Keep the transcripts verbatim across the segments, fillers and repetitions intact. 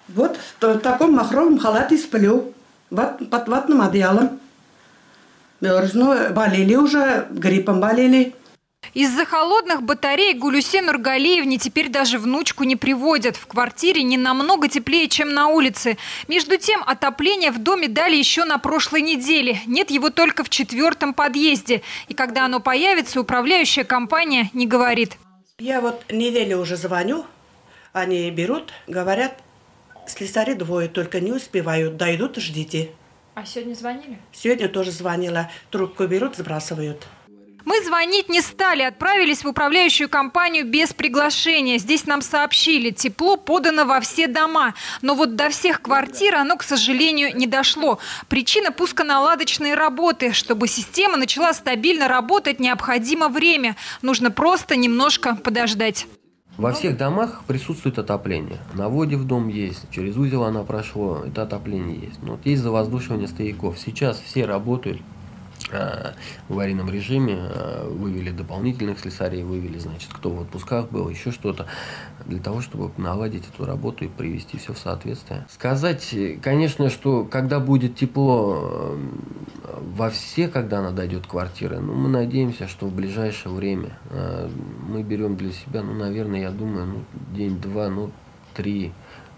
Вот в таком махровом халате сплю, под ватным одеялом. Мерзну, болели уже, гриппом болели. Из-за холодных батарей Гулюсе Нургалиевне теперь даже внучку не приводят. В квартире не намного теплее, чем на улице. Между тем, отопление в доме дали еще на прошлой неделе. Нет его только в четвертом подъезде. И когда оно появится, управляющая компания не говорит. Я вот неделю уже звоню, они берут, говорят, слесари двое, только не успевают, дойдут, ждите. А сегодня звонили? Сегодня тоже звонила. Трубку берут, сбрасывают. Мы звонить не стали, отправились в управляющую компанию без приглашения. Здесь нам сообщили, тепло подано во все дома. Но вот до всех квартир оно, к сожалению, не дошло. Причина – пусконаладочные работы. Чтобы система начала стабильно работать, необходимо время. Нужно просто немножко подождать. Во всех домах присутствует отопление. На вводе в дом есть, через узел оно прошло, это отопление есть. Но вот есть завоздушивание стояков. Сейчас все работают э, в аварийном режиме, э, вывели дополнительных слесарей, вывели, значит, кто в отпусках был, еще что-то, для того, чтобы наладить эту работу и привести все в соответствие. Сказать, конечно, что когда будет тепло во все, когда она дойдет квартиры, ну, мы надеемся, что в ближайшее время э, мы берем для себя, ну, наверное, я думаю, ну, день-два, ну, три,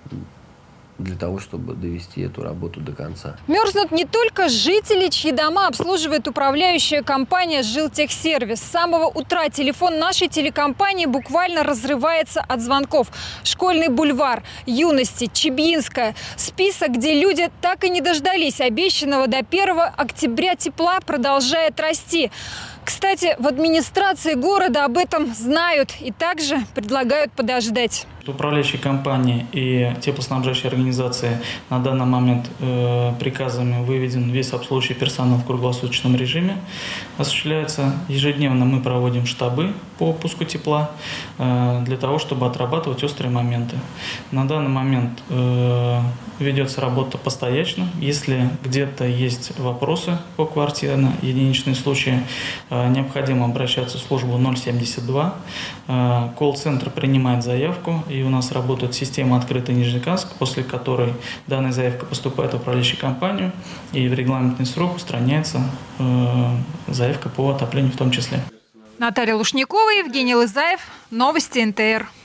для того, чтобы довести эту работу до конца. Мерзнут не только жители, чьи дома обслуживает управляющая компания «Жилтехсервис». С самого утра телефон нашей телекомпании буквально разрывается от звонков. Школьный бульвар, Юности, Чебьинская. Список, где люди так и не дождались обещанного до первого октября тепла, продолжает расти. Кстати, в администрации города об этом знают и также предлагают подождать. Управляющие компании и теплоснабжающие организации на данный момент э, приказами выведен весь обслуживающий персонал в круглосуточном режиме. Осуществляется ежедневно, мы проводим штабы по пуску тепла э, для того, чтобы отрабатывать острые моменты. На данный момент э, ведется работа постоянно. Если где-то есть вопросы по квартире, единичные случаи, э, необходимо обращаться в службу ноль семьдесят два. Э, колл-центр принимает заявку. И у нас работает система «Открытый Нижнекамск», после которой данная заявка поступает в управляющую компанию, и в регламентный срок устраняется э, заявка по отоплению в том числе. Наталья Лушникова, Евгений Лызаев. Новости эн тэ эр.